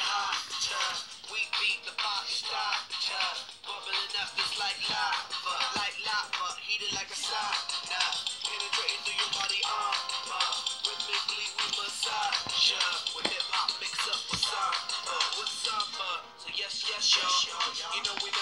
hotter. We beat the pot starter, bubbling up just like lava, heated like a sauna, penetrating through your body armor. Rhythmically we massage ya, with hip hop mix up with samba, So yes, y'all, you know we